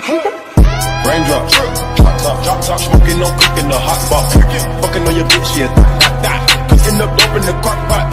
Raindrops, drop top, smoking, no cooking, the hot box. Fucking on your bitch, yeah, cooking up dope in the crock pot.